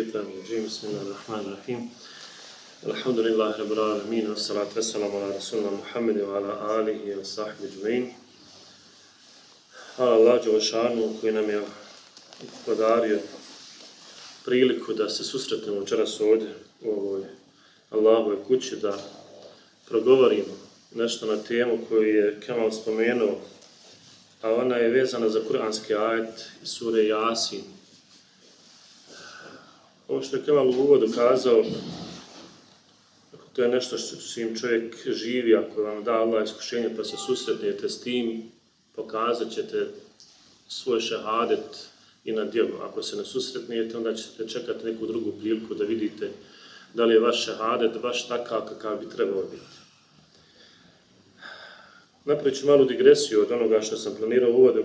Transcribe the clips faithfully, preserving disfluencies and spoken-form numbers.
الشيطان الرجيم بسم الله الرحمن الرحيم الحمد لله رب العالمين والصلاة والسلام على رسولنا محمد وعلى آله وصحبه أجمعين. Hvala Allah Đelešanu koji nam je podario priliku da se susretnemo večeras ovdje u ovoj Allahovoj kući, da progovorimo nešto na temu koju je Kemal spomenuo, a ona je vezana za kuranski ajet iz sure Jasin. Ovo što je Kemal u uvodu kazao, to je nešto što s čim čovjek živi, ako vam da Allah iskušenje pa se susretnete s tim, pokazat ćete svoj šehadet i na djelu. Ako se ne susretnete, onda ćete čekati neku drugu priliku da vidite da li je vaš šehadet baš takav kakav bi trebao biti. Napravit ću malu digresiju od onoga što sam planirao u uvodu.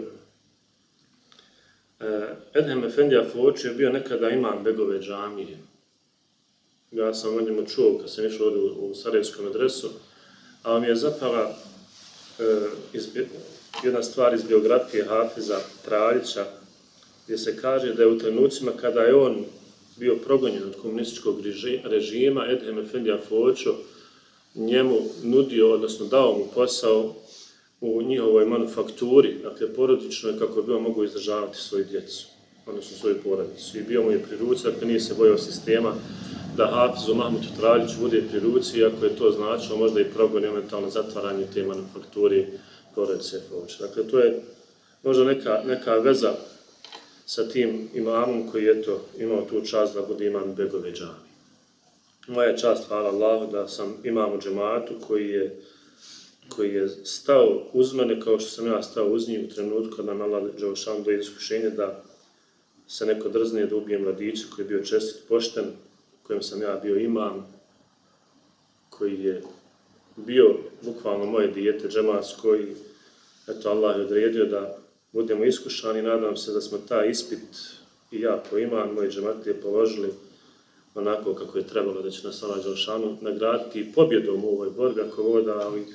Edhem Efendija Foči je bio nekada imam Begove džamije. Ja sam o njemu čuo kad sam išao u, u Sarajevskom adresu, a mi je zapala e, iz, jedna stvar iz biografije Hafiza Traljića, gdje se kaže da je u trenucima kada je on bio progonjen od komunističkog režima, Edhem Efendija Fočo njemu nudio, odnosno dao mu posao u njihovoj manufakturi, dakle porodičnoj, kako bi on mogu izdržavati svoju djecu, odnosno svoju porodicu. I bio mu je pri ruci, dakle nije se bojao sistema da Hafizu Mahmudu Traljiću bude pri ruci, iako je to značilo možda i progon i eventualno zatvaranje te manufakturi porodice Foči. Dakle, to je možda neka, neka veza sa tim imamom koji je to imao tu čast da bude imam Begove džamije. Moja je čast, hvala Allahu, da sam imam u džematu koji je koji je stao uz mene kao što sam ja stao uz njih u trenutku kada nam Allah Đelešanu dođe iskušenje da se neko drzne da ubije mladića koji je bio čestit pošten, kojem sam ja bio imam, koji je bio bukvalno moje dijete džematsko i eto Allah je odredio da budemo iskušani. Nadam se da smo taj ispit i ja ko imam, moji džematlije položili onako kako je trebalo, da će nas Allah Đelešanu nagraditi pobjedom u ovoj borbi ako voda, ali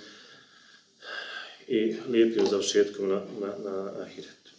i lijepim završetkom na, na, na ahiretu.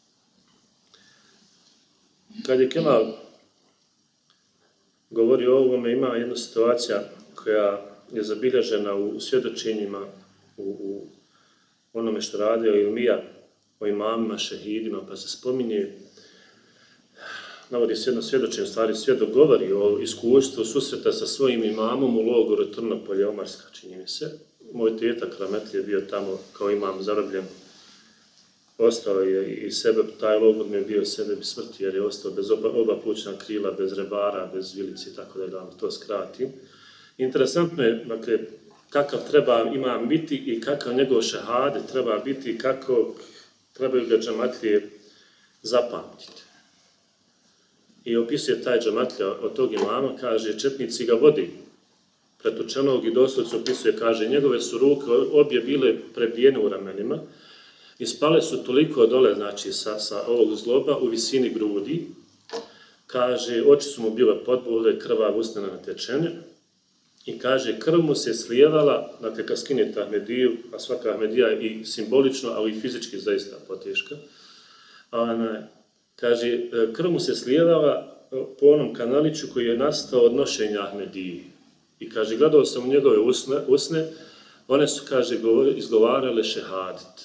Kad je Kemal govorio o ovome, ima jedna situacija koja je zabilježena u svjedočenjima, u, u onome što radio Ilmija o imamima, šehidima, pa se spominje, navodi se jedno svjedočenje, stvari svjedok govori o iskustvu susreta sa svojim imamom u logoru Trnopolje, Omarska, čini mi se. Moj tetak Rahmetli je bio tamo kao imam zarobljen. Ostao je i sebe, taj logor mi je bio sebe bi smrti, jer je ostao bez oba, oba plućna krila, bez rebara, bez vilici, tako da je da vam to skratim. Interesantno je, dakle, kakav treba imam biti i kakav njegov šehade treba biti i kako trebaju ga džematlije zapamtiti. I opisuje taj džematlija od tog imama, kaže, četnici ga vodi pretučenog i doslovce opisuje, kaže, njegove su ruke obje bile prebijene u ramenima i spale su toliko dole, znači, sa, sa ovog zloba u visini grudi. Kaže, oči su mu bile podbole, krvav usnena natečene i kaže, krv mu se slijevala, dakle, kad skinete Ahmediju, a svaka Ahmedija je i simbolično, ali i fizički zaista poteška. Ona, kaže, krv mu se slijevala po onom kanaliću koji je nastao od nošenja Ahmediji. I kaže, gledao sam u njegove usne, usne one su, kaže, izgovarale šehadet.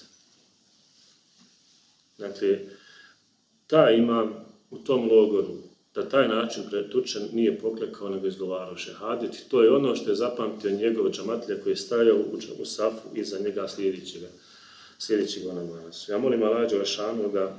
Dakle, taj imam u tom logoru, da taj način pretučen nije poklekao, nego izgovarao šehadet. I to je ono što je zapamtio njegov džematlija koji je stajao u, u safu iza njega sljedećega, sljedećega namazu. Ja molim Allah Đelešanu da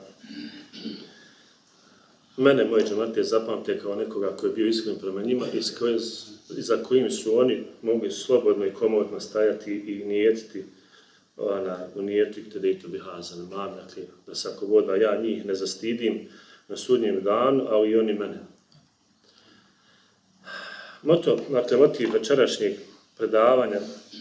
mene, moje džematlije, zapamte kao nekoga koji je bio iskren prema njima i koje, za kojim su oni mogli slobodno i komodno stajati i nijetiti ona, u nijetu i tedejtu bihazan mam, dakle, da sako voda ja njih ne zastidim na sudnjem danu, ali i oni mene. Moto, dakle, motiv večerašnjeg predavanja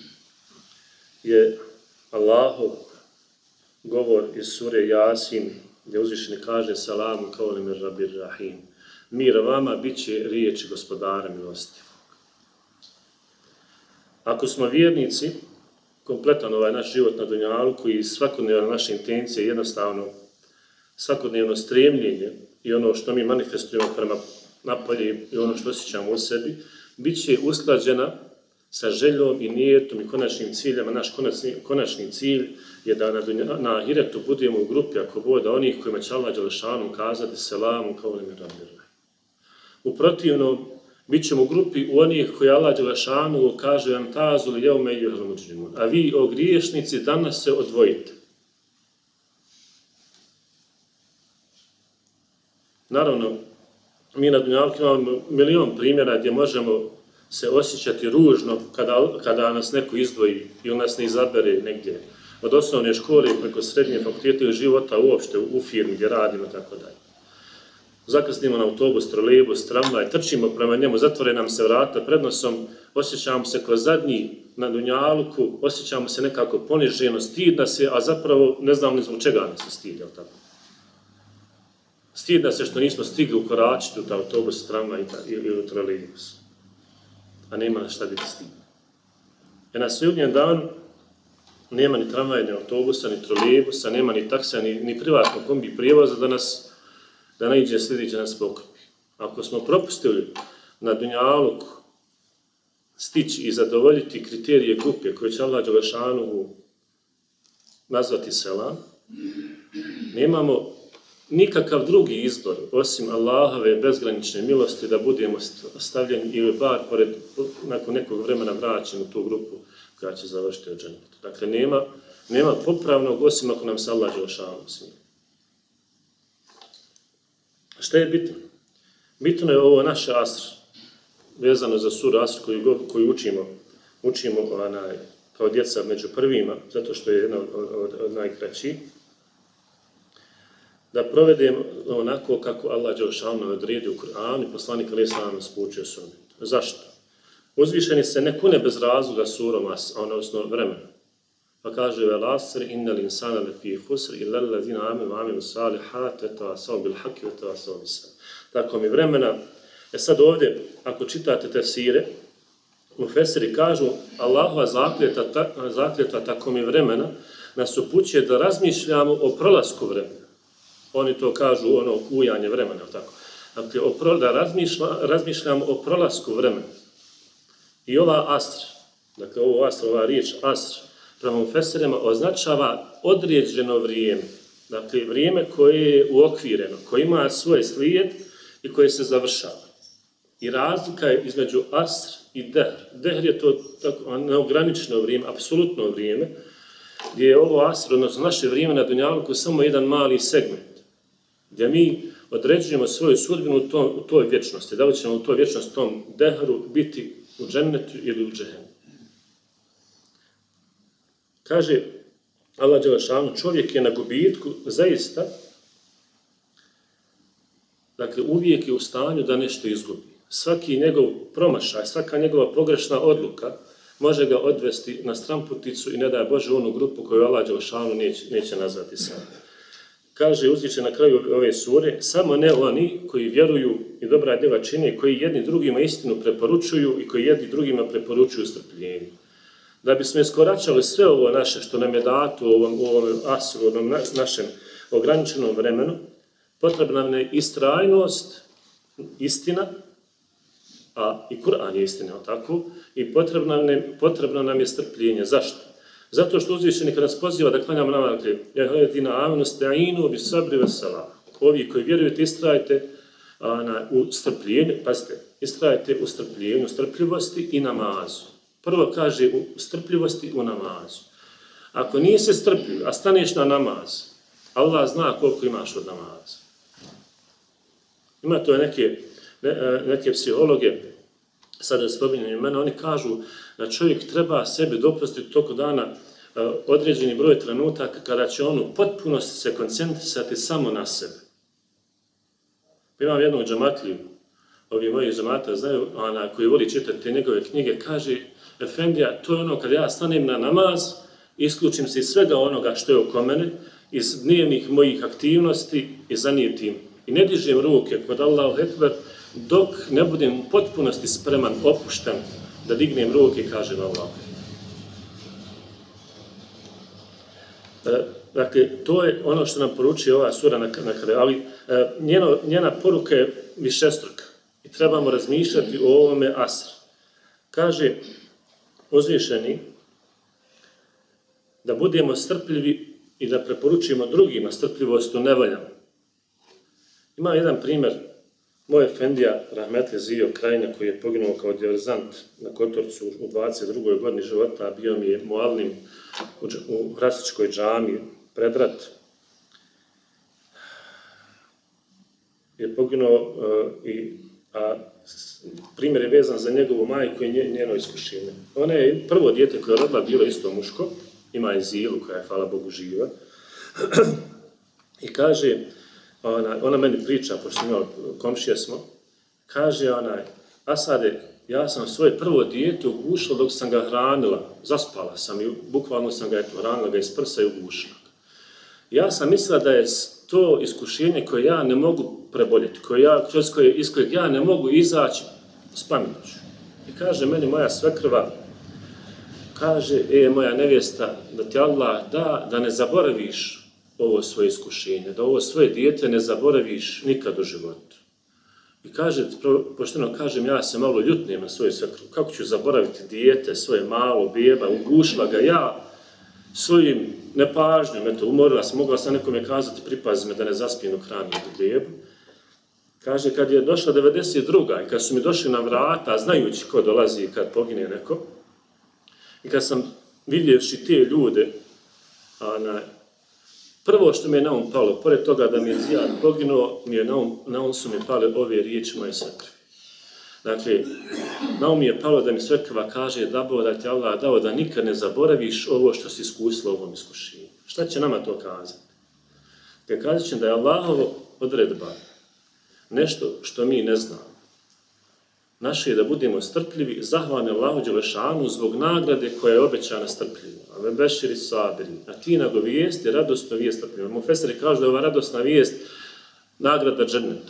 je Allahov govor iz sure Jasin, gdje uzvišeni kaže salamu kaulim ir rabir rahim. Mir vama bit će riječi gospodara milostivog. Ako smo vjernici, kompletan ovaj naš život na dunjalu, koji svakodnevna naša intencija je jednostavno svakodnevno stremljenje i ono što mi manifestujemo prema napolje i ono što osjećamo u sebi, bit će usklađena sa željom i nijetom i konačnim ciljama. Naš konačni, konačni cilj je da na, na ahiretu budemo u grupi, ako bude, onih kojima će Allah dželešanu kazati selamu kao li mi rabirna. U protivnom, bit ćemo u grupi u onih koji Allah dželešanu kaže vam tazu li jeume i juhel, a vi, o griješnici, danas se odvojite. Naravno, mi na dunjalku imamo milion primjera gdje možemo se osjećati ružno kada, kada nas neko izdvoji ili nas ne izabere negdje. Od osnovne škole preko srednje fakultete ili života uopšte u firmi gdje radimo i tako dalje. Zakasnimo na autobus, trolejbus, tramvaj, trčimo prema njemu, zatvore nam se vrata pred nosom, osjećamo se kao zadnji na dunjaluku, osjećamo se nekako poniženo, stid nas je, a zapravo ne znamo ni zbog čega nas se stid, jel tako? Stid nas je što nismo stigli ukoračiti u taj autobus, tramvaj ili u trolejbus. A nema šta biti stid. Jer na sudnjem danu nema ni tramvaja, ni autobusa, ni trolejbusa, nema ni taksija, ni, ni privatnog kombi prijevoza da nas da naiđe sljedeće nas poklopi. Ako smo propustili na dunjaluku stići i zadovoljiti kriterije grupe koje će Allah dželešanu nazvati selam, nemamo nikakav drugi izbor osim Allahove bezgranične milosti da budemo stavljeni ili bar pored, nakon nekog vremena vraćeni u tu grupu koja će završiti u džennetu. Dakle, nema, nema popravnog osim ako nam se Allah dželešanu smije. Šta je bitno? Bitno je ovo naše asr, vezano za suru asr koju, koju učimo, učimo onaj, kao djeca među prvima, zato što je jedna od, od, od najkraćih, da provedemo onako kako Allah dželešanu odredio u Kur'anu i poslanik alejhi selam nas poučio sunnetu. Zašto? Uzvišeni se ne kune bez razloga surom asr, odnosno vremena. Pa kaže vel asr innal insana lafi khusr illa allazina amanu wa amilu salihati tawasaw bil haqqi wa tawasaw bis sabr. Tako mi vremena. E sad ovdje, ako čitate tefsire, mufesiri kažu Allahova zakletva, ta, zakletva tako mi vremena nas upućuje da razmišljamo o prolasku vremena. Oni to kažu ono ujanje vremena, tako. Dakle, o pro, da razmišlja, razmišljamo o prolasku vremena. I ova asr, dakle ovo asr, ova riječ asr, prema mufesirima označava određeno vrijeme. Dakle, vrijeme koje je uokvireno, koje ima svoj slijed i koje se završava. I razlika je između asr i dehr. Dehr je to tako neograničeno vrijeme, apsolutno vrijeme, gdje je ovo asr, odnosno naše vrijeme na dunjaluku, samo jedan mali segment, gdje mi određujemo svoju sudbinu u, tom, u toj vječnosti. Da li ćemo u toj vječnosti, tom dehru, biti u džennetu ili u džehennemu. Kaže Allah dželešanu, čovjek je na gubitku zaista, dakle uvijek je u stanju da nešto izgubi. Svaki njegov promašaj, svaka njegova pogrešna odluka može ga odvesti na stramputicu i ne daj Bože onu grupu koju Allah dželešanu neće, neće nazvati sam. Kaže uzviše na kraju ove sure, samo ne oni koji vjeruju i dobra djela čine, koji jedni drugima istinu preporučuju i koji jedni drugima preporučuju strpljenje. Da bismo iskoračali sve ovo naše što nam je dato u ovom, u ovom asru, u ovom na, našem ograničenom vremenu, potrebna nam je istrajnost, istina, a i Kur'an je istina, tako, i potrebno nam je, potrebno nam je strpljenje. Zašto? Zato što uzvišeni kad nas poziva da klanjamo namaz, ja gledina amanu sta'inu bi sabri ve salah. Ovi koji vjerujete, istrajte a, na, u strpljenju, pazite, istrajte u strpljenju, strpljivosti i namazu. Prvo kaže u strpljivosti u namazu. Ako nisi strpljiv, a staneš na namaz, Allah zna koliko imaš od namaza. Ima to neke, ne, neke psihologe, sada spominjaju imena, oni kažu da čovjek treba sebi dopustiti toko dana uh, određeni broj trenutaka kada će on u potpunosti se koncentrisati samo na sebe. Imam jednog džamatliju, ovi moji džamata znaju, ona koji voli čitati te njegove knjige, kaže, Efendija, to je ono kad ja stanem na namaz, isključim se iz svega onoga što je oko mene, iz dnevnih mojih aktivnosti i zanijetim. I ne dižem ruke kod Allahu Ekber, dok ne budem u potpunosti spreman, opušten, da dignem ruke i kažem Allah. E, dakle, to je ono što nam poručuje ova sura na, na kraju, ali e, njeno, njena poruka je višestruka. trebamo razmišljati o ovome asr. Kaže uzvišeni da budemo strpljivi i da preporučimo drugima strpljivost u nevoljama. Ima jedan primjer, moj efendija Rahmetli Zio Krajina, koji je poginuo kao diverzant na Kotorcu u dvadeset drugoj godini života, bio mi je muallim u Hrasičkoj džami pred rat. Je poginuo uh, i a primjer je vezan za njegovu majku i njeno iskušenje. Ona je prvo dijete koje je rodila bilo isto muško, ima je Zilu koja je, hvala Bogu, živa. I kaže, ona, ona meni priča, pošto smo imali komšije smo, kaže onaj, Asade, ja sam svoje prvo dijete ugušila dok sam ga hranila, zaspala sam i bukvalno sam ga eto, hranila ga iz prsa i ugušila. Ja sam mislila da je to iskušenje koje ja ne mogu preboljeti, koje ja, kroz koje, iz kojeg ja ne mogu izaći s pameću. I kaže meni moja svekrva, kaže, e, moja nevjesta, da ti Allah da, da ne zaboraviš ovo svoje iskušenje, da ovo svoje dijete ne zaboraviš nikad u životu. I kaže, pošteno kažem, ja se malo ljutnem na svoju svekrvu, kako ću zaboraviti dijete, svoje malo beba, ugušila ga ja svojim nepažnjom, eto, umorila sam, mogla sam nekome kazati, pripazi me da ne zaspijem dok hranim bebu. Kaže, kad je došla devedeset druga i kad su mi došli na vrata, znajući ko dolazi i kad pogine neko, i kad sam vidjevši te ljude, a, prvo što mi je na um palo, pored toga da mi je Zijad poginuo, mi je na um, na um su mi pale ove riječi moje svekrve. Dakle, na um mi je palo da mi svekrva kaže da Bog da ti Allah dao da nikad ne zaboraviš ovo što si iskusila u ovom iskušenju. Šta će nama to kazati? Kad kazat će da je Allahovo odredba nešto što mi ne znamo. Naše je da budemo strpljivi, zahvalni Allahu Đelešanu zbog nagrade koja je obećana strpljivima. A me beširi sabiri, a ti nagovijesti radosno vijest strpljivima. Mufesiri kažu da je ova radosna vijest nagrada džennetu.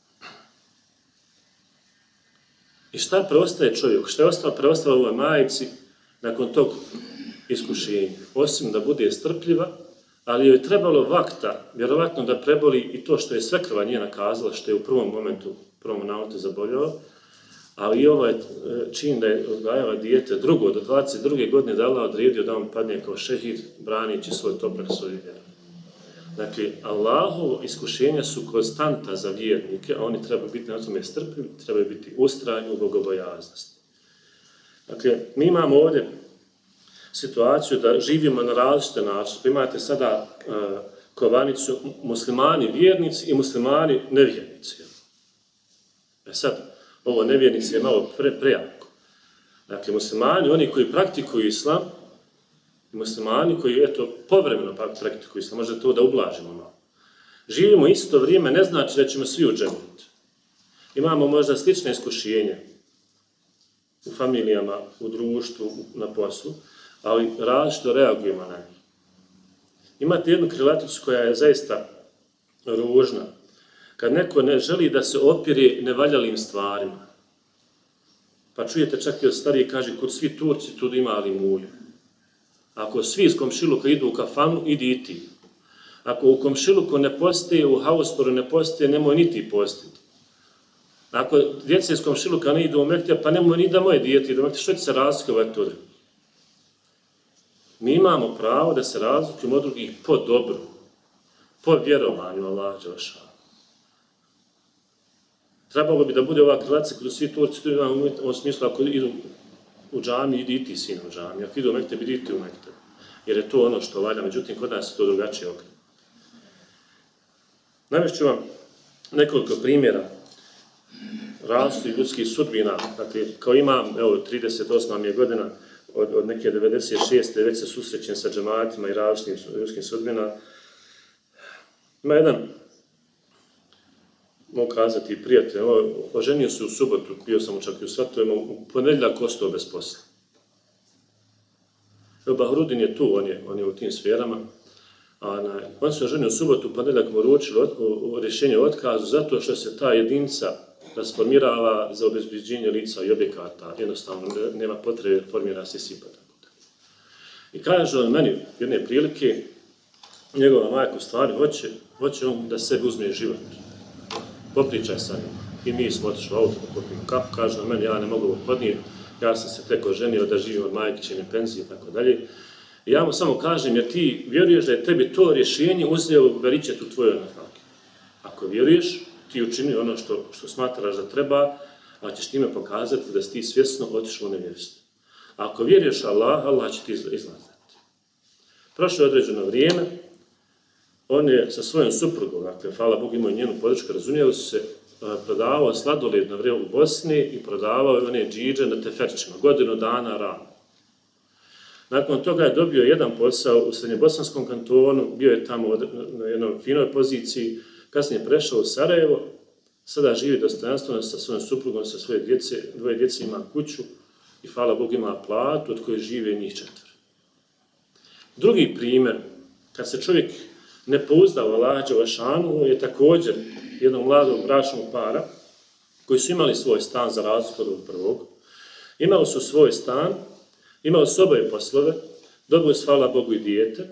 I šta preostaje čovjek? Šta je ostalo preostalo ovoj majici nakon tog iskušenja? Osim da bude strpljiva, ali joj je trebalo vakta, vjerovatno da preboli i to što je svekrva njena kazala, što je u prvom momentu, prvom nautu zaboljao, ali i ovaj čin da je odgajala dijete drugo, do dvadeset druge godine da Allah odredio da on padne kao šehid, branići svoj toprak svoju vjeru. Dakle, Allahovo iskušenja su konstanta za vjernike, a oni trebaju biti na tome strpljivi, trebaju biti ustrajni u bogobojaznosti. Dakle, mi imamo ovdje situaciju da živimo na različite načine. Imate sada uh, kovanicu muslimani vjernici i muslimani nevjernici. E sad, ovo nevjernici je malo pre, prejako. Dakle, muslimani, oni koji praktikuju islam, i muslimani koji, eto, povremeno praktikuju islam, možda to da ublažimo malo. Živimo isto vrijeme, ne znači da ćemo svi u džennet. Imamo možda slične iskušenja u familijama, u društvu, na poslu, ali različito reagujemo na njih. Imate jednu krilaticu koja je zaista ružna. Kad neko ne želi da se opire nevaljalim stvarima, pa čujete čak i od starije kaže, kod svi Turci tu ima ali mulju. Ako svi iz komšiluka idu u kafanu, idi i ti. Ako u komšiluku ne postoje, u haustoru ne postoje, nemoj ni ti postiti. Ako djeca iz komšiluka ne idu u Mektija, pa nemoj ni da moje dijete idu u Mektija, što će se razlikovati od? Mi imamo pravo da se razlikujemo od drugih po dobru, po vjerovanju Allaha Đelešanu. Trebalo bi da bude ova krilatica kod svi Turci, u ovom smislu, ako idu u džami, idi i ti sin u džami, ako idu u Mekteb, idi ti u Mekteb. Jer je to ono što valja, međutim, kod nas je to drugačije okre. Navešću vam nekoliko primjera različitih ljudskih sudbina. Dakle, kao imam, evo, trideset osma mi je godina, od, od neke devedeset šeste već se susrećem sa džematima i različitim ljudskim sudbina. Ima jedan, mogu kazati, prijatelj, oženio se u subotu, bio sam čak i u Svatovima, u ponedjeljak ostao bez posla. Evo, Bahrudin je tu, on je, on je u tim sferama. A na, on se oženio u subotu, u ponedjeljak mu uručili u rješenje o otkazu, zato što se ta jedinica rasformirala za obezbeđenje lica i objekata. Jednostavno, nema potrebe, formira se sipa. I kaže on meni, jedne prilike, njegova majka u stvari hoće, hoće on da sebi uzme život. Popričaj sa njim. i mi smo otišli u auto da popijemo kafu, kaže na meni, ja ne mogu podnijeti, ja sam se tek oženio da živim od majkićine penzije i tako dalje. I ja mu samo kažem, jer ti vjeruješ da je tebi to rješenje uzeo beričet u tvojoj nafaki. Ako vjeruješ, ti učini ono što, što smatraš da treba, a ćeš time pokazati da si ti svjesno otišao u nevjerstvo. A ako vjeruješ Allah, Allah će ti izlazati. Prošlo je određeno vrijeme, on je sa svojom suprugom, dakle, hvala Bogu, imao njenu podršku, razumijeli su se, prodavao sladoled na vrelu u Bosni i prodavao je one džidže na teferčima, godinu dana rano. Nakon toga je dobio jedan posao u Srednjebosanskom kantonu, bio je tamo na jednoj finoj poziciji, kasnije prešao u Sarajevo, sada živi dostojanstveno sa svojom suprugom, sa svoje djece, dvoje djece ima kuću i hvala Bogu ima platu od koje žive njih četvr. Drugi primjer, kad se čovjek ne pouzda u Allaha dželešanu, je također jednog mladog bračnog para koji su imali svoj stan za razliku od prvog. Imali su svoj stan, imali su oboje poslove, dobili su hvala Bogu i dijete,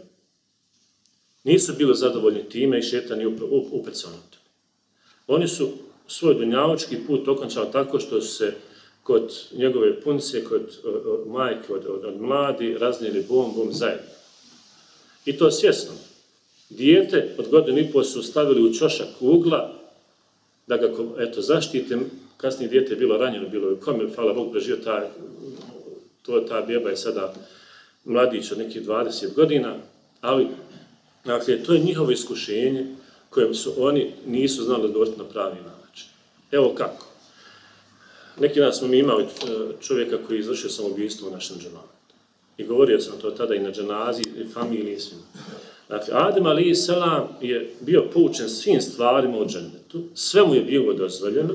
nisu bili zadovoljni time i šetan je upecao na to. Oni su svoj dunjavučki put okončali tako što su se kod njegove punce, kod od, majke, od, od, od mladi, raznijeli bombom zajedno. I to svjesno. Dijete od godinu i pol su stavili u čošak ugla da ga eto, zaštite. Kasnije dijete je bilo ranjeno, bilo je u komi, hvala Bogu, preživio taj, to, ta bjeba je sada mladić od nekih dvadeset godina, ali dakle, to je njihovo iskušenje kojem su oni nisu znali odgovoriti na pravi način. Evo kako. Neki dan smo mi imali čovjeka koji je izvršio samoubistvo u našem džematu. I govorio sam to tada i na dženazi, i familiji i svima. Dakle, Adem alejhi selam je bio poučen svim stvarima u džennetu, sve mu je bilo dozvoljeno,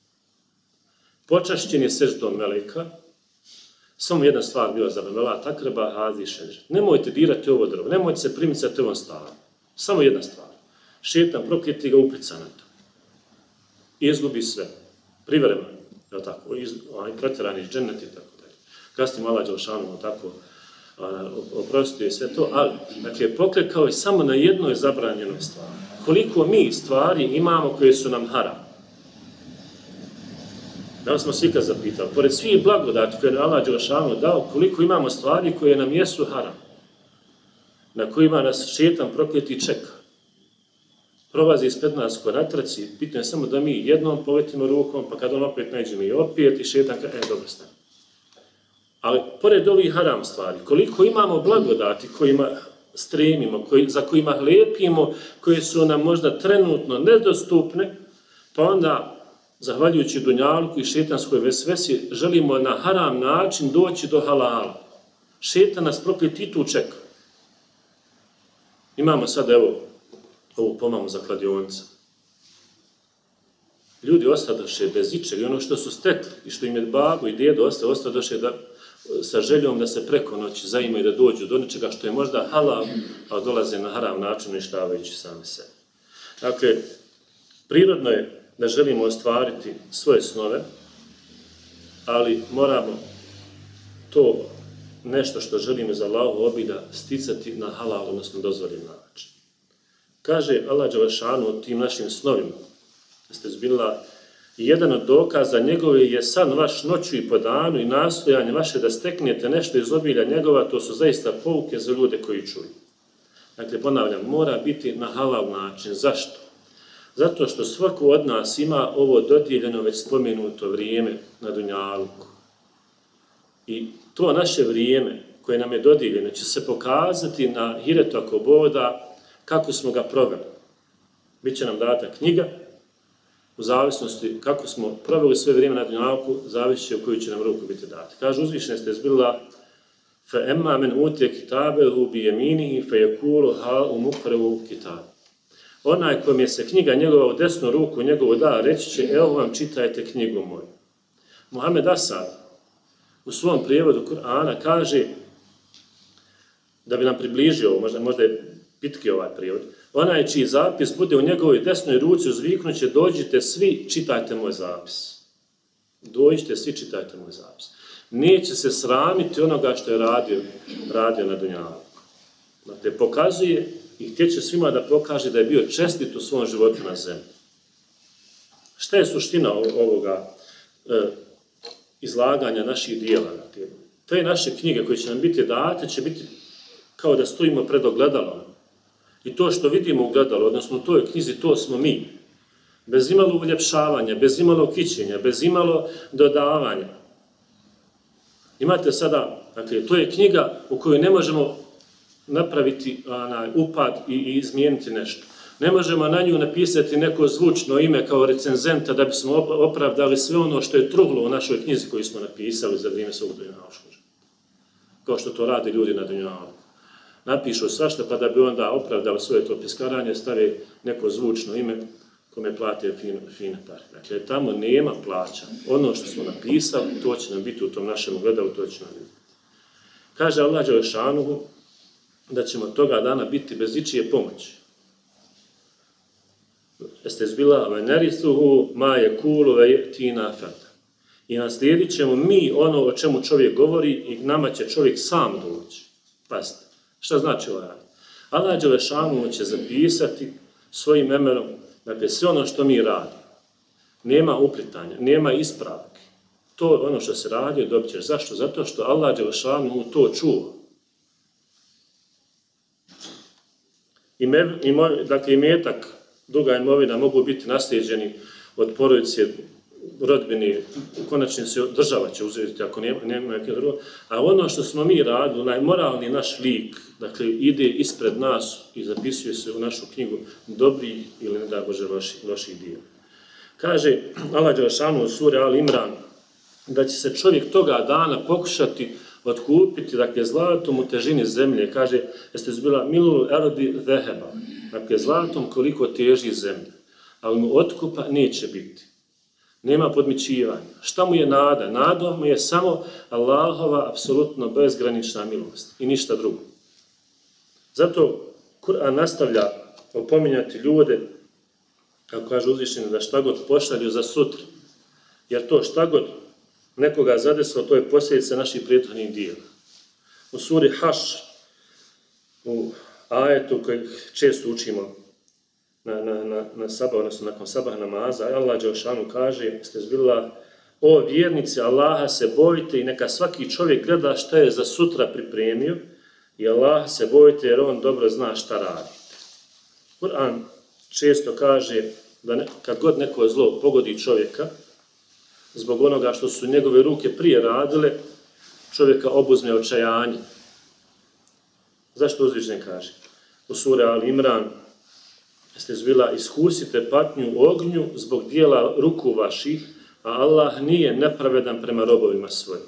počašćen je seždom meleka, samo jedna stvar bila zabranjena, takreba hazi šeđer. Nemojte dirati ovo drvo, nemojte se primicati ovom stavom. Samo jedna stvar. Šetan prokleti ga uplica na to. I izgubi sve. Privremeno, je tako, protjerani iz dženneta i tako dalje. Kasnije Allah dželešanu tako oprostio sve to, ali dakle, poklekao je samo na jednoj zabranjenoj stvari. Koliko mi stvari imamo koje su nam haram? Da smo svi kad zapitali, pored svih blagodati koje je Allah dželešanu dao, koliko imamo stvari koje nam jesu haram, na kojima nas šetan prokleti čeka. Prolazi ispred nas ko na trci, bitno je samo da mi jednom poletimo rukom, pa kad on opet nađe mi opet i šetan kaže, e, dobro stane. Ali, pored ovih haram stvari, koliko imamo blagodati kojima stremimo, koji, za kojima lepimo, koje su nam možda trenutno nedostupne, pa onda, zahvaljujući dunjalku i šetanskoj vesvesi, želimo na haram način doći do halala. Šetan nas prokleti i tu čeka. Imamo sad, evo, ovu pomamu za kladionica. Ljudi ostadoše bez ičega i ono što su stekli i što im je babo i djedo ostao, ostadoše da, sa željom da se preko noći zaimaju da dođu do nečega što je možda halal, a dolaze na haram način uništavajući sami sebe. Dakle, prirodno je da želimo ostvariti svoje snove, ali moramo to nešto što želimo za Allahu obida sticati na halal, odnosno dozvoljen način. Kaže Allah dželešanu o tim našim snovima, ste zbila, jedan od dokaza njegove je san vaš noću i po danu i nastojanje vaše da steknete nešto iz obilja njegova, to su zaista pouke za ljude koji čuju. Dakle, ponavljam, mora biti na halal način. Zašto? Zato što svako od nas ima ovo dodijeljeno već spomenuto vrijeme na dunjalku. I to naše vrijeme koje nam je dodijeljeno će se pokazati na hiretu ako boda kako smo ga proveli. Biće nam data knjiga, u zavisnosti kako smo proveli sve vrijeme na dunjalku, zavisit će u koju će nam ruku biti dati. Kaže uzvišene ste zbila fa emma men utije kitabehu bi jeminihi fa yakulu ha umukrevu kitab. Onaj kojem je se knjiga njegova u desnu ruku njegovu da, reći će, evo vam čitajte knjigu moju. Muhammed Asad u svom prijevodu Kur'ana kaže, da bi nam približio, možda, možda je pitki ovaj prijevod, onaj čiji zapis bude u njegovoj desnoj ruci uzviknuće, dođite svi, čitajte moj zapis. Dođite svi, čitajte moj zapis. Neće se sramiti onoga što je radio, radio na dunjalu. Dakle, pokazuje i htjeće svima da pokaže da je bio čestit u svom životu na zemlji. Šta je suština ovoga e, izlaganja naših dijela? Te naše knjige koje će nam biti date će biti kao da stojimo pred ogledalom. I to što vidimo u ogledalu, odnosno u toj knjizi, to smo mi. Bez imalo uljepšavanja, bez imalo kićenja, bez imalo dodavanja. Imate sada, dakle, to je knjiga u kojoj ne možemo napraviti onaj, upad i, i izmijeniti nešto. Ne možemo na nju napisati neko zvučno ime kao recenzenta da bismo opravdali sve ono što je truglo u našoj knjizi koju smo napisali za vrijeme svog dunjalučkog života. Kao što to rade ljudi na dunjaluku. Napišu svašta pa da bi onda opravdali svoje to piskaranje, stave neko zvučno ime kome plate fine, fine pare. Dakle, tamo nema plaća. Ono što smo napisali, to će nam biti u tom našem ogledalu, to će nam biti. Kaže Allah Đelešanuhu da ćemo toga dana biti bez ičije pomoći. Jeste zbila venerithuhu ma je kulu ve tina fata. I naslijedit ćemo mi ono o čemu čovjek govori i nama će čovjek sam doći. Pazite, šta znači ovaj ajed? Allah Đelešanuhu će zapisati svojim emerom, dakle, sve ono što mi radimo. Nema uplitanja, nema ispravke. To ono što se radi, dobit ćeš. Zašto? Zato što Allah Đelešanuhu to čuva. Ime, imo, dakle, imetak, druga imovina mogu biti naslijeđeni od porodice, rodbini, u konačnici država će uzeti ako nema, nema neke drugo. A ono što smo mi radili, onaj moralni naš lik, dakle, ide ispred nas i zapisuje se u našu knjigu dobrih ili, ne da Bože, loših, loših dijela. Kaže Allah Đelešanu u suri Al Imran da će se čovjek toga dana pokušati otkupiti, dakle, zlatom u težini zemlje. Kaže, jeste zbila milul erodi zeheba, dakle, zlatom koliko teži zemlje, ali mu otkupa neće biti. Nema podmićivanja. Šta mu je nada? Nada mu je samo Allahova apsolutno bezgranična milost i ništa drugo. Zato Kur'an nastavlja opominjati ljude, kako kaže uzvišeni, da šta god pošalju za sutra. Jer to šta god nekoga zadesilo, to je posljedica naših prethodnih dijela. U suri Haš, u ajetu kojeg često učimo na, na, na, na sabah, odnosno nakon sabah namaza, Allah Đelešanu kaže, ste zbila, o vjernici Allaha se bojite i neka svaki čovjek gleda šta je za sutra pripremio i Allaha se bojite jer on dobro zna šta radi. Kur'an često kaže da ne, kad god neko zlo pogodi čovjeka, zbog onoga što su njegove ruke prije radile, čovjeka obuzme očajanje. Zašto uzvišen kaže? U suri Al Imran ste zbila, iskusite patnju u ognju zbog dijela ruku vaših, a Allah nije nepravedan prema robovima svojim.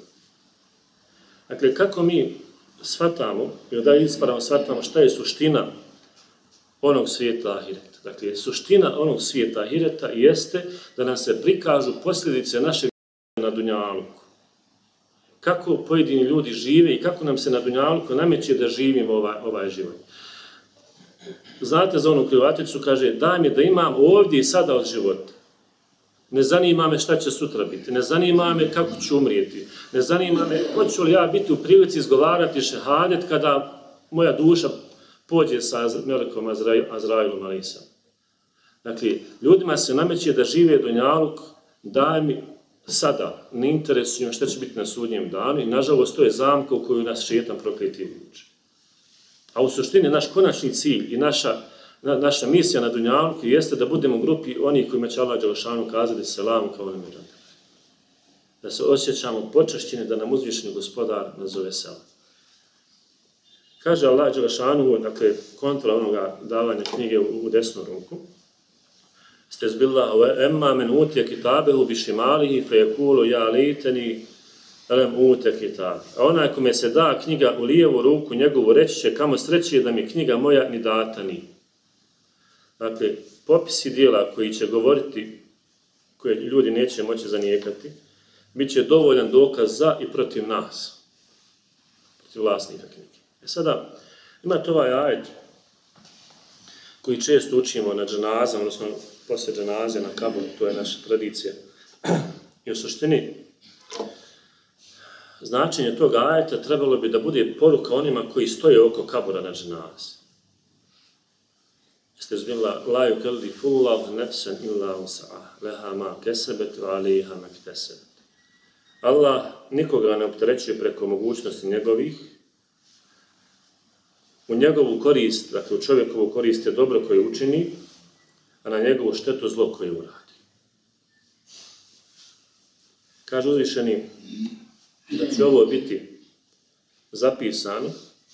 Dakle, kako mi shvatamo, ili da ispravno shvatamo šta je suština onog svijeta ahireta. Dakle, suština onog svijeta ahireta jeste da nam se prikažu posljedice našeg na dunjaluku. Kako pojedini ljudi žive i kako nam se na dunjaluku nameće da živimo ovaj, ovaj život. Znate za onu krivaticu, kaže, daj mi da imam ovdje i sada od života. Ne zanima me šta će sutra biti, ne zanima me kako ću umrijeti, ne zanima me hoću li ja biti u prilici izgovarati šehadet kada moja duša pođe sa Melekom Azrailom Alisom. Dakle, ljudima se nameće da žive dunjaluk, daj mi sada, ne interesujem šta će biti na sudnjem danu i nažalost to je zamka u koju nas šetan prokleti vuče. A u suštini naš konačni cilj i naša, na, naša misija na dunjaluku jeste da budemo u grupi onih kojima će Allah Đelešanu kazati selamu kao nemirano. Da se osjećamo počašćeni da nam uzvišeni gospodar nazove selam. Kaže Allah Đelešanu, dakle, kontra onoga davanja knjige u, u desnu ruku, ste zbila emma men utije kitabehu bišimalihi fe jekulu ja liteni elem ute kitab. A onaj kome se da knjiga u lijevu ruku njegovu reći će kamo sreće da mi knjiga moja ni data nije. Dakle, popisi dijela koji će govoriti, koje ljudi neće moći zanijekati, bit će dovoljan dokaz za i protiv nas, protiv vlasnika knjige. E sada, imate ovaj ajet koji često učimo na dženazama, odnosno poslije dženaze na kaburu, to je naša tradicija. I u suštini, značenje tog ajeta trebalo bi da bude poruka onima koji stoje oko kabura na dženazi. Istezbillah, la yukallifu Allahu nafsan illa wus'aha, laha ma kasabat wa 'alayha ma iktasabat. Allah nikoga ne opterećuje preko mogućnosti njegovih. U njegovu korist, dakle u čovjekovu korist je dobro koje učini, a na njegovu štetu zlo koje uradi. Kaže uzvišeni da će ovo biti zapisano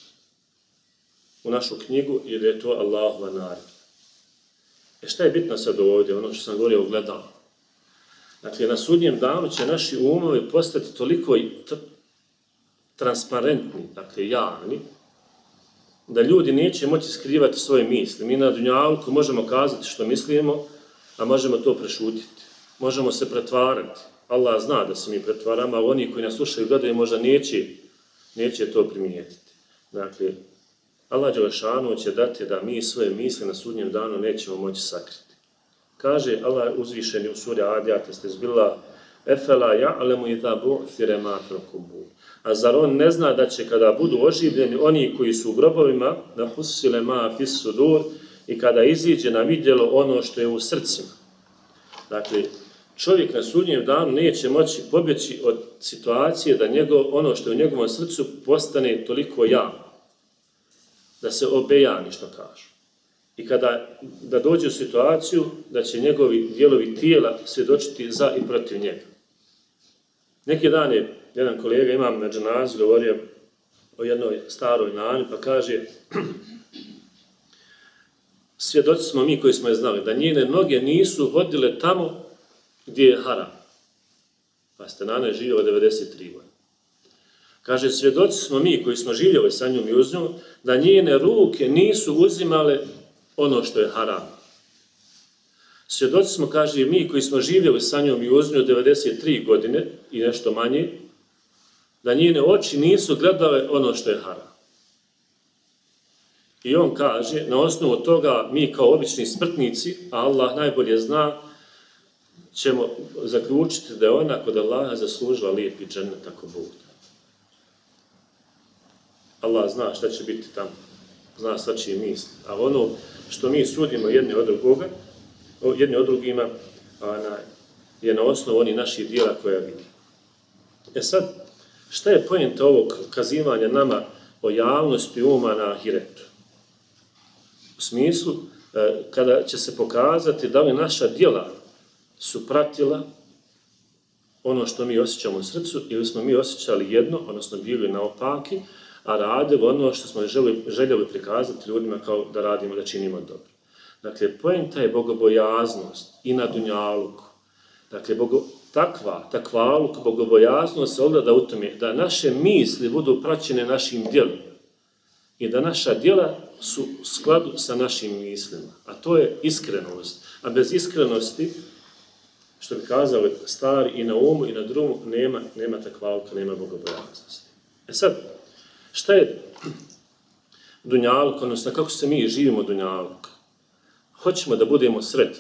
u našu knjigu jer je to Allahova naredba. E šta je bitno sad ovdje, ono što sam govorio o gledalu? Dakle, na sudnjem danu će naši umovi postati toliko transparentni, dakle javni, da ljudi neće moći skrivati svoje misli. Mi na dunjalku možemo kazati što mislimo, a možemo to prešutiti. Možemo se pretvarati. Allah zna da se mi pretvaramo, a oni koji nas slušaju i gledaju možda neće, neće to primijetiti. Dakle, Allah Đelešanu će dati da mi svoje misli na sudnjem danu nećemo moći sakriti. Kaže Allah uzvišeni u suri Adijat, Istezbillah, Efela ja'lemu idha bu'thire ma fil qubur. A zar on ne zna da će kada budu oživljeni oni koji su u grobovima, da husile ma fis sudur, i kada iziđe na vidjelo ono što je u srcima. Dakle, čovjek na sudnjem danu neće moći pobjeći od situacije da njegov, ono što je u njegovom srcu postane toliko javno, da se obejani, što kažu. I kada da dođe u situaciju da će njegovi dijelovi tijela svjedočiti za i protiv njega. Neki dan je jedan kolega, imam na dženazi, govorio o jednoj staroj nani, pa kaže svjedoci smo mi koji smo je znali, da njene noge nisu hodile tamo gdje je haram. Pa ste nana je živjela devedeset tri godine. Kaže, svjedoci smo mi koji smo živjeli sa njom i uz njom, da njene ruke nisu uzimale ono što je haram. Svjedoci smo, kaže, mi koji smo živjeli sa njom i uz njom devedeset tri godine i nešto manje, da njene oči nisu gledale ono što je haram. I on kaže, na osnovu toga mi kao obični smrtnici, a Allah najbolje zna, ćemo zaključiti da je ona kod Allaha zaslužila lijepi džennet ako Bog da. Allah zna šta će biti tamo, zna svačije misli. A ono što mi sudimo jedni od drugoga, jedni od drugima, je na osnovu onih naših dijela koja vidi. E sad, šta je poenta ovog kazivanja nama o javnosti uma na ahiretu? U smislu, kada će se pokazati da li naša dijela su pratila ono što mi osjećamo u srcu ili smo mi osjećali jedno, odnosno bili naopaki, a radili ono što smo željeli, željeli prikazati ljudima kao da radimo, da činimo dobro. Dakle, poenta je bogobojaznost i na dunjaluku. Dakle, bogo, takva, takvaluk, bogobojaznost se ogleda u tome da naše misli budu praćene našim djelima i da naša djela su u skladu sa našim mislima. A to je iskrenost. A bez iskrenosti, što bi kazali stari, i na umu i na drumu, nema, nema takvaluka, nema bogobojaznosti. E sad, šta je dunjaluk, odnosno kako se mi živimo dunjaluk? Hoćemo da budemo sretni.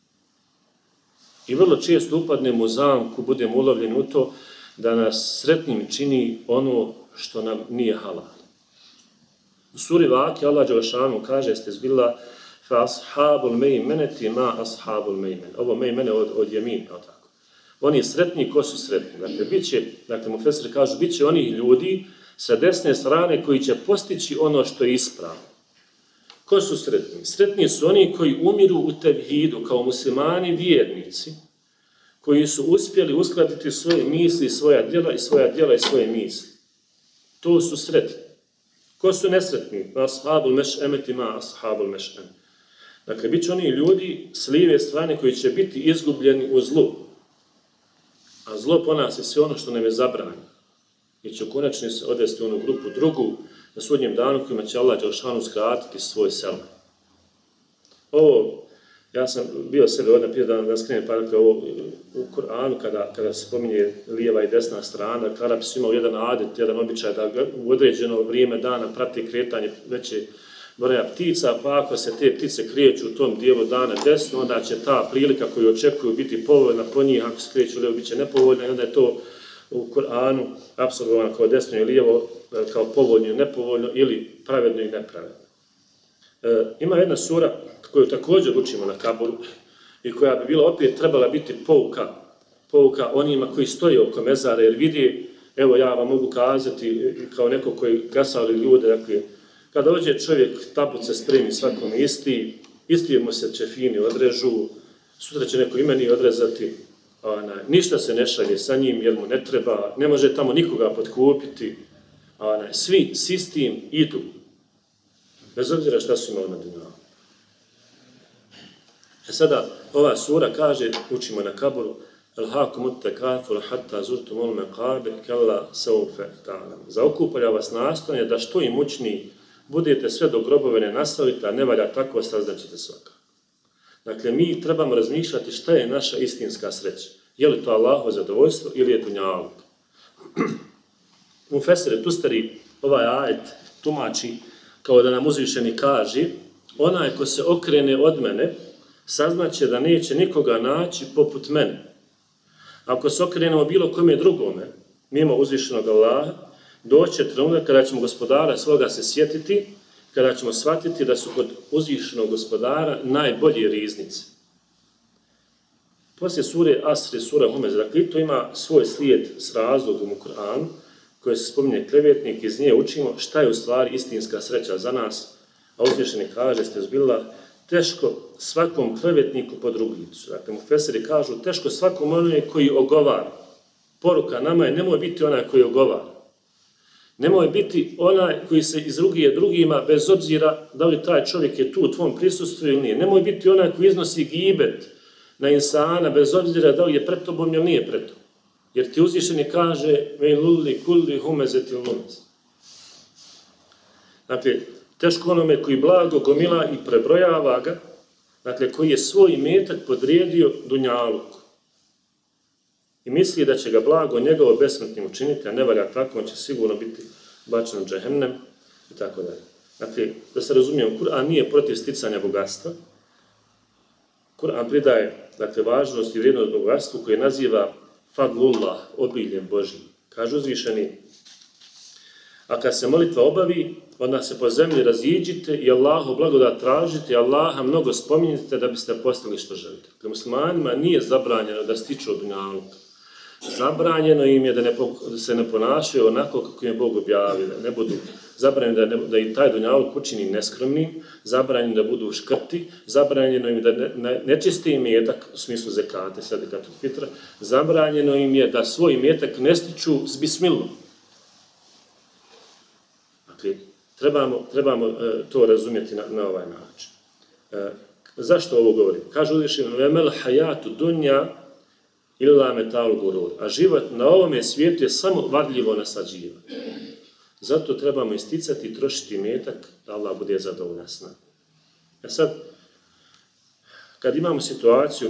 I vrlo često upadnemo u zamku, budemo ulovljeni u to da nas sretnim čini ono što nam nije halal. U suri Vaki Allah Đelešanu kaže, Istezbillah, fa ashabul mejmeneti ma ashabul mejmen. Ovo mejmene od, od jemin, je tako? Oni sretni, ko su sretni? Dakle, bit će, dakle, mu fesiri kažu, bit će onih ljudi sa desne strane koji će postići ono što je ispravno. Ko su sretni? Sretni su oni koji umiru u tevhidu kao muslimani vjernici, koji su uspjeli uskladiti svoje misli, svoja djela i svoja djela i svoje misli. To su sretni. Ko su nesretni? Ashabul meš'emeti ma ashabul meš'em. Dakle, bit će oni ljudi s lijeve strane koji će biti izgubljeni u zlu. A zlo po nas je sve ono što nam je zabranjeno. I će u konačnici odvesti u onu grupu drugu, na sudnjem danu kojima će Allah Đelešanu skratiti svoj selam. Ovo, ja sam bio sebe odna prije da, da skrenem pa dakle, ovo u Kur'anu kada, kada se spominje lijeva i desna strana, kada bi su imao jedan adet, jedan običaj da u određeno vrijeme dana prati kretanje veće broja ptica, pa ako se te ptice kreću u tom dijelu dana desno, onda će ta prilika koju očekuju biti povoljna po njih, ako se kreću lijevo, bit će nepovoljna i onda je to u Kur'anu apsolutno kao desno i lijevo, kao povoljno i nepovoljno ili pravedno i nepravedno. E, ima jedna sura koju također učimo na kaburu i koja bi bila opet trebala biti pouka, pouka onima koji stoje oko mezara, jer vidi, evo ja vam mogu kazati kao neko koji gasali ljude, dakle, kada dođe čovjek, tabut se spremi svakom isti, isti mu se čefini odrežu, sutra će neko imeni odrezati, ona, ništa se ne šalje sa njim jer mu ne treba, ne može tamo nikoga potkupiti, ona, svi s istim idu, bez obzira šta su imali na dunjalu. E sada, ova sura kaže, učimo na kaburu, Elhakum uttekafur hatta zurtumul meqabir kella saufe ta'lam. Zaokupalja vas nastojanje da što i mučniji budete sve do grobove ne nastavite, a ne valja tako, saznaćete svaka. Dakle, mi trebamo razmišljati šta je naša istinska sreća. Je li to Allahovo zadovoljstvo ili je dunjaluk? U Fesere Tustari ovaj ajet tumači kao da nam uzvišeni kaže, onaj ko se okrene od mene, saznaće da neće nikoga naći poput mene. Ako se okrenemo bilo kome drugome, mimo uzvišenog Allaha, doće trenutak kada ćemo gospodara svoga se sjetiti, kada ćemo shvatiti da su kod uzvišenog gospodara najbolje riznice. Poslije sure Asr, sura Humeze, dakle, to ima svoj slijed s razlogom u Kur'anu, koje se spominje klevetnik, iz nje učimo šta je u stvari istinska sreća za nas, a uzvišeni kaže, ste zbila, teško svakom klevetniku pod ruglicu. Dakle, mu Feseri kažu, teško svakom onome koji ogovara. Poruka nama je, nemoj biti onaj koji ogovara. Nemoj biti onaj koji se izrugije drugima, bez obzira da li taj čovjek je tu u tvom prisustvu ili nije. Nemoj biti onaj koji iznosi gibet na insana, bez obzira da li je pred tobom ili nije pred tobom. Jer ti uzvišeni kaže, vej lulli kulli humezeti lumez. Dakle, teško onome koji blago gomila i prebrojava ga, dakle, koji je svoj imetak podrijedio dunjaluku. I misli da će ga blago njegovo besmrtnim učiniti, a ne valja tako, on će sigurno biti bačen u džehennem i tako dalje. Dakle, da se razumijemo, Kur'an nije protiv sticanja bogatstva. Kur'an pridaje, dakle, važnost i vrijednost bogatstvu koje naziva fadlullah, obiljem Božji. Kaže uzvišeni, a kad se molitva obavi, onda se po zemlji raziđite i Allahu blagodat tražite i Allaha mnogo spominjite da biste postali što želite. Dakle, muslimanima nije zabranjeno da stiču od dunjaluka. Zabranjeno im je da, ne, da se ne ponašaju onako kako im je Bog objavio, da ne budu zabranjeno da, ne, da im taj dunjaluk učini neskromnim, zabranjeno da budu škrti, zabranjeno im da ne, ne, nečisti imetak, u smislu zekate, sadikatul fitra, zabranjeno im je da svoj imetak ne stiču s bismilom. Dakle, trebamo, trebamo e, to razumjeti na, na ovaj način. E, zašto ovo govorim? Kažu uzvišeni, vemel hayatu dunja illa metalu gurur. A život na ovome svijetu je samo varljivo naslađivanje. Zato trebamo isticati i trošiti imetak da Allah bude zadovoljan s nama. A sad, kad imamo situaciju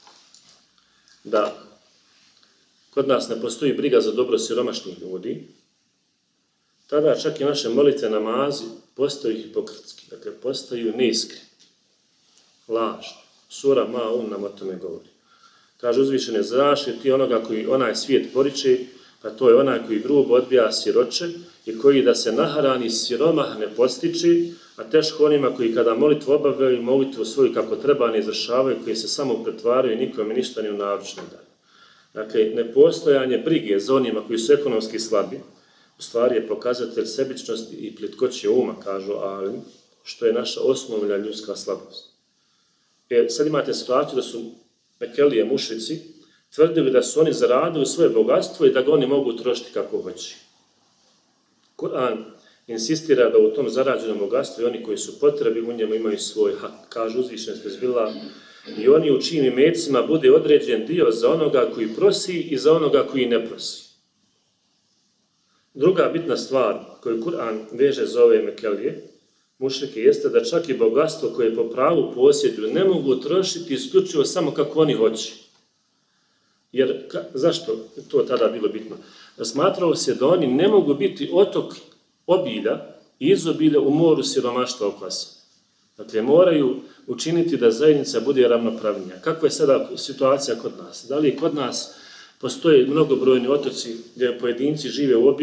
da kod nas ne postoji briga za dobro siromašnih ljudi, tada čak i naše molitve namazi postaju hipokritski, dakle postaju neiskreni, lažni. Sura Maun nam o tome govori. Kaže uzvišene, znaš li ti onoga koji onaj svijet poriče, pa to je onaj koji grubo odbija siroče i koji da se nahrani siromah ne postiči, a teško onima koji kada molitvu obavljaju, molitvu svoju kako treba ne izvršavaju, koji se samo pretvaraju i nikome ništa ni u naruč ne daju. Dakle, nepostojanje brige za onima koji su ekonomski slabi, u stvari je pokazatelj sebičnosti i plitkoće uma, kažu, ali što je naša osnovna ljudska slabost. E, sad imate situaciju da su Mekelije mušrici tvrdili da su oni zaradili svoje bogatstvo i da ga oni mogu trošiti kako hoće. Kur'an insistira da u tom zarađenom bogatstvu i oni koji su potrebi u njemu imaju svoj hak. Kažu uzvišeni ste zbila i oni u čijim imecima bude određen dio za onoga koji prosi i za onoga koji ne prosi. Druga bitna stvar koju Kur'an veže za ove Mekelije, mušrike, jeste da čak i bogatstvo koje po pravu posjeduju ne mogu trošiti isključivo samo kako oni hoće. Jer, ka, zašto to tada bilo bitno? Smatralo se da oni ne mogu biti otok obilja i izobilja u moru siromaštva oko sebe. Dakle, moraju učiniti da zajednica bude ravnopravnija. Kakva je sada situacija kod nas? Da li kod nas postoje mnogobrojni otoci gdje pojedinci žive u obilju,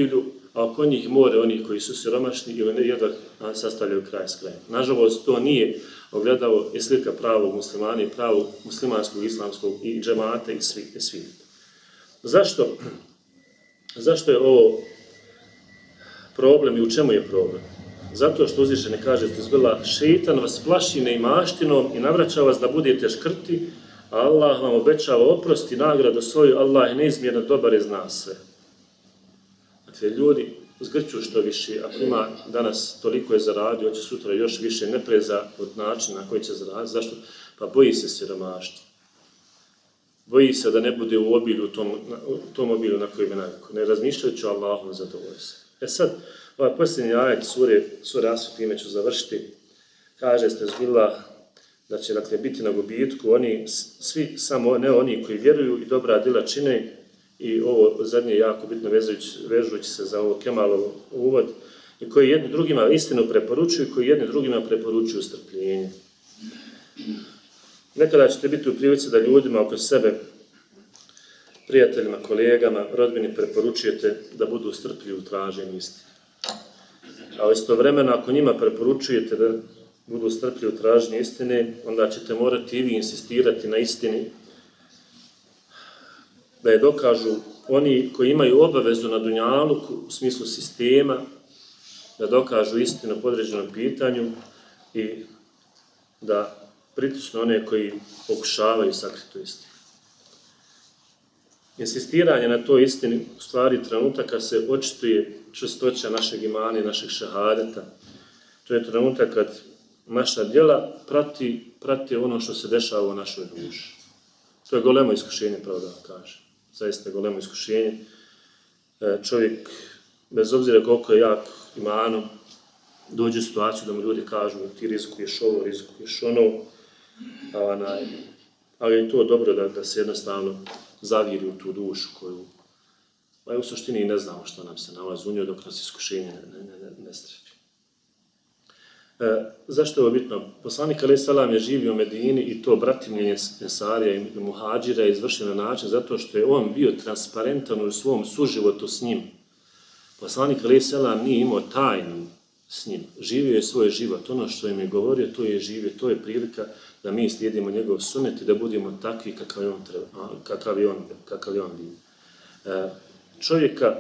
a oko njih more onih koji su siromašni ili jedva sastavljaju kraj s krajem. Nažalost, to nije ogledalo i slika pravog muslimana i pravog muslimanskog, islamskog i džemata i svih. I svih. Zašto? Zašto je ovo problem i u čemu je problem? Zato što uzvišeni kaže, zbila, šeitan vas plaši neimaštinom i navraća vas da budete škrti, a Allah vam obećava oprost i nagradu svoju, Allah je neizmjerno dobar i zna sve. Dakle, ljudi zgrću što više, ako ima danas toliko je zaradio, hoće sutra još više, ne preza od načina na koji će zaraditi. Zašto? Pa boji se siromaštva. Boji se da ne bude u obilju, u tom, u tom obilju na kojem je navikao, ne razmišljajući o Allahom zadovoljstvu. E sad, ovaj posljednji ajet sure, sure Asr, time ću završiti, kaže ste zbila da će dakle, biti na gubitku oni, svi, samo ne oni koji vjeruju i dobra djela čine, i ovo zadnje je jako bitno vežujući se za ovo Kemalov uvod, i koji jedni drugima istinu preporučuju i koji jedni drugima preporučuju strpljenje. Nekada ćete biti u prilici da ljudima oko sebe, prijateljima, kolegama, rodbini preporučujete da budu strpljivi u traženju istine. A istovremeno, ako njima preporučujete da budu strpljivi u traženju istine, onda ćete morati i vi insistirati na istini, da je dokažu oni koji imaju obavezu na dunjaluku u smislu sistema, da dokažu istinu po određenom pitanju i da pritisnu one koji pokušavaju sakriti tu istinu. Insistiranje na toj istini u stvari trenutak kad se očituje čvrstoća našeg imana i našeg šehadeta. To je trenutak kad naša djela prati, prati ono što se dešava u našoj duši. To je golemo iskušenje, pravo da vam kažem. Zaista je golemo iskušenje. Čovjek, bez obzira koliko je jak imanom, dođe u situaciju da mu ljudi kažu ti rizikuješ ovo, rizikuješ ono, ali je to dobro da, da se jednostavno zaviri u tu dušu koju, pa u suštini ne znamo što nam se nalazi u njoj dok nas iskušenje ne, ne, ne, ne strefi. E, zašto je ovo bitno? Poslanik alejhi selam je živio u Medini i to bratimljenje Ensarija i Muhadžira je izvršeno na način zato što je on bio transparentan u svom suživotu s njim. Poslanik alejhi selam nije imao tajnu s njim. Živio je svoj život. Ono što im je govorio, to je živio. To je prilika da mi slijedimo njegov sunet i da budemo takvi kakav je on, treba, kakav je on, kakav je on bio. E, čovjeka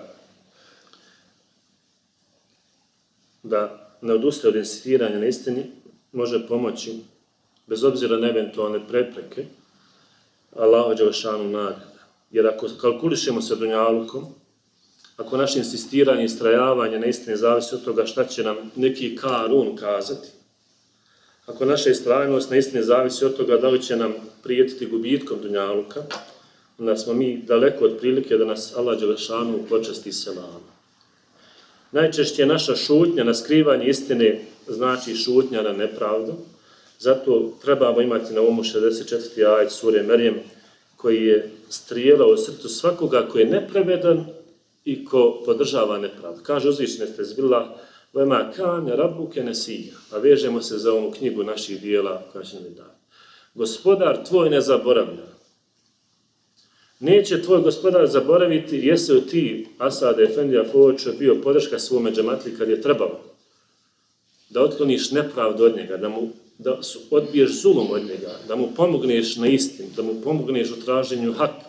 da ne odustaje od insistiranja na istini može pomoći, bez obzira na eventualne prepreke, Allahu dželešanu nagrada. Jer ako kalkulišemo sa dunjalukom, ako naše insistiranje i istrajavanje na istini zavisi od toga šta će nam neki Karun kazati, ako naša istrajnost na istini zavisi od toga da li će nam prijetiti gubitkom dunjaluka, onda smo mi daleko od prilike da nas Allah dželešanu počasti selamom. Najčešće naša šutnja na skrivanje istine znači šutnja na nepravdu, zato trebamo imati na umu šezdeset četvrti ajet sure Merjem, koji je strijela u srcu svakoga koji je nepravedan i ko podržava nepravdu. Kaže uzvišene ste zbila, vema kane rabbuke nesija, a vežemo se za ovu knjigu naših dijela koja će nam dati. Gospodar tvoj ne zaboravlja. Neće tvoj gospodar zaboraviti jesi li ti, Asad Efendija Fočo, bio podrška svome džematli kad je trebalo. Da otkloniš nepravdu od njega, da mu da odbiješ zulum od njega, da mu pomogneš na istinu, da mu pomogneš u traženju haka.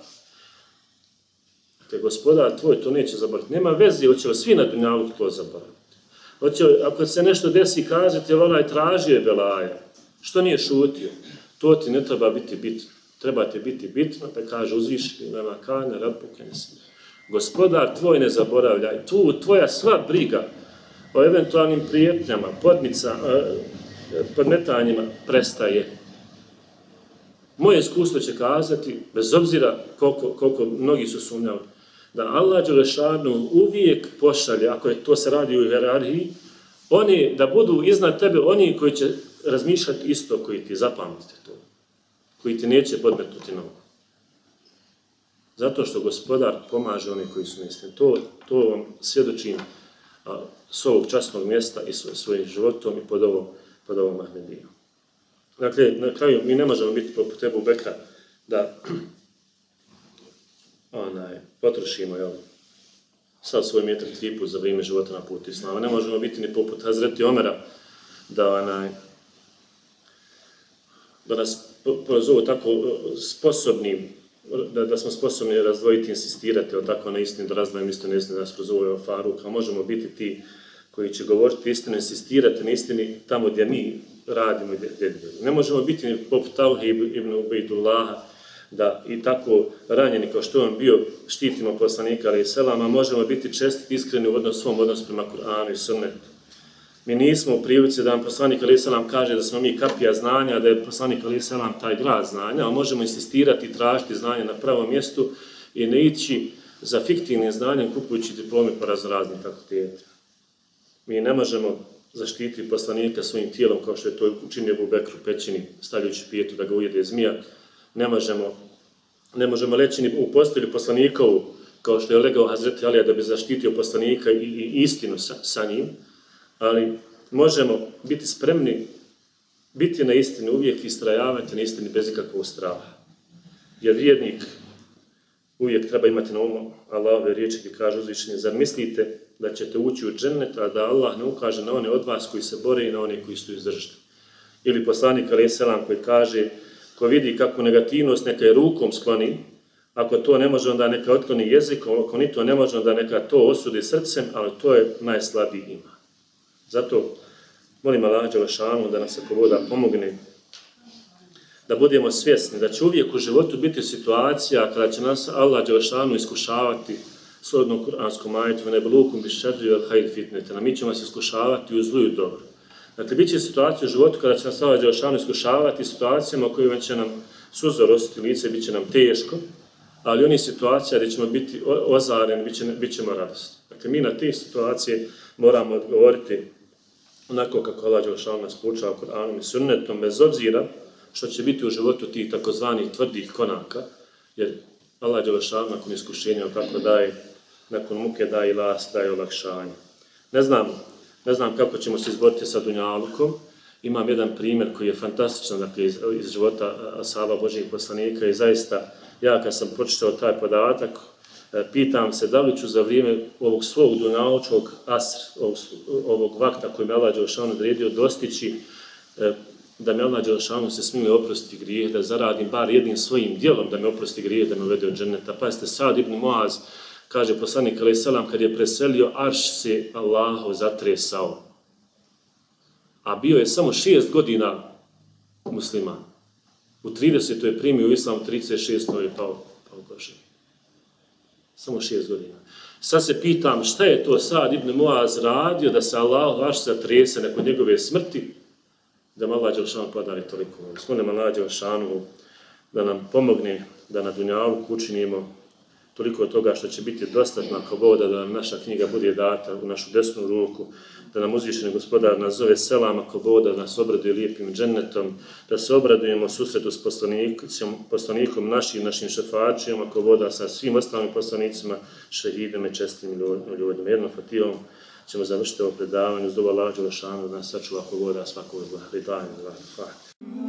Te gospodar tvoj to neće zaboraviti. Nema veze, hoće li svi na dunjalu to zaboraviti. Hoće li, ako se nešto desi kazati, jel onaj tražio je belaja, što nije šutio, to ti ne treba biti bitno. Treba ti biti bitno, da kaže uzvišeni nama kane, rabbuke nesija. Gospodar tvoj ne zaboravlja. Tu tvoja sva briga o eventualnim prijetnjama, podmica, podmetanjima prestaje. Moje iskustvo će kazati, bez obzira koliko, koliko mnogi su sumnjali, da Allah dželešanu uvijek pošalje, ako je to se radi u hijerarhiji, oni da budu iznad tebe oni koji će razmišljati isto koji ti, zapamtite to, koji ti neće podmetnuti nogu. Zato što gospodar pomaže oni koji su neistini. To, to vam svjedočim a, s ovog časnog mjesta i svoj, svojim životom i pod ovom, pod ovom Ahmedijom. Dakle, na kraju, mi ne možemo biti poput Ebu Bekra da onaj, potrošimo jel, sav svoj metar tri put za vrijeme života na putu Islama. Ne možemo biti ni poput Hazreti Omera, da, onaj, da nas zovu tako sposobnim, da, da smo sposobni razdvojiti, insistirati o tako na istini, da razdvojimo istinu, istinu, da nas prozove Faruka. Možemo biti ti koji će govoriti istinu, insistirati na istini tamo gdje mi radimo i gdje djelimo. Ne možemo biti ni poput Tauhid ibn Ubejdullaha, da i tako ranjeni kao što on bio štitimo poslanika alejhi selam, a možemo biti čestiti, iskreni u odnosu svom odnosu prema Kur'anu i sunnetu. Mi nismo u prilici da nam poslanik alejhi selam kaže da smo mi kapija znanja, da je poslanik alejhi selam taj grad znanja, a možemo insistirati i tražiti znanje na pravom mjestu i ne ići za fiktivnim znanjem kupujući diplome po raznoraznim fakultetima. Mi ne možemo zaštititi poslanika svojim tijelom kao što je to učinio Ebu Bekr u pećini, stavljajući pijetu da ga ujede zmija. Ne možemo, ne možemo leći ni u postelju poslanikovu kao što je legao Hazreti Alija da bi zaštitio poslanika i, i istinu sa, sa njim, ali možemo biti spremni, biti na istini uvijek i istrajavati na istini bez ikakvog straha. Jer vjernik uvijek treba imati na umu Allahove riječi gdje kaže uzvišenje, zar mislite da ćete ući u džennet, a da Allah ne ukaže na one od vas koji se bore i na one koji su izdržani. Ili poslanik alejhi selam koji kaže, ko vidi kakvu negativnost neka je rukom skloni, ako to ne može onda neka otkloni jezikom, ako ni to ne može onda neka to osudi srcem, ali to je najslabiji iman. Zato molim Allah dželešanu da nas ako voda pomogne, da budemo svjesni da će uvijek u životu biti situacija kada će nas Allah dželešanu iskušavati shodno kuranskom ajetu neblukum bišerri wal hajr fitnetena. Mi ćemo se iskušavati u zlu i dobru. Dakle, bit će situacija u životu kada će nas Allah dželešanu iskušavati situacijama u kojima će nam suza rositi lice, bit će nam teško, ali oni situacija gdje ćemo biti ozareni, bit, će, bit ćemo radosni. Dakle, mi na te situacije moramo odgovoriti onako kako Allah dželešanu nas poučava Kur'anom i sunnetom, bez obzira što će biti u životu tih takozvanih tvrdih konaka, jer Allah dželešanu nakon iskušenja tako daje, nakon muke daje last, daje olakšanje. Ne znam, ne znam kako ćemo se izboriti sa dunjalukom. Imam jedan primjer koji je fantastičan, dakle, iz, iz života ashaba Božjih poslanika i zaista ja kad sam pročitao taj podatak, pitam se da li ću za vrijeme ovog svog dunjalučkog asr, ovog, ovog vakta koji me Allah dželešanu odredio dostići da me Allah dželešanu se smije oprostiti grijeh, da zaradim bar jednim svojim djelom da me oprosti grijeh, da me uvede u dženneta. Pazite, Sad ibn Muaz, kaže poslanik alejhi selam, kad je preselio, arš se Allahu zatresao. A bio je samo šest godina musliman. U tridesetoj je primio u islam, u trideset šestoj je pao, pao košen. Samo šest godina. Sad se pitam šta je to Sad ibn Muaz radio da se Allahu arš zatrese nakon njegove smrti, da nam Allah dželešanu podari toliko. Molim Allah dželešanu da nam pomogne da na dunjaluku učinimo toliko toga što će biti dostatna ako voda, da nam naša knjiga bude data u našu desnu ruku, da nam uzvišeni gospodar nas zove selam ako voda, da nas obraduje lijepim džennetom, da se obradujemo susretu s poslanikom, poslanikom našim, našim šefačijom ako voda sa svim ostalim poslanicima, šehidima i čestim ljudima. Jednom fatihom ćemo završiti ovo predavanje uz dobu Allaha dželešanu da nas sačuva ako voda svakog zla. Ridajmo, Fatih.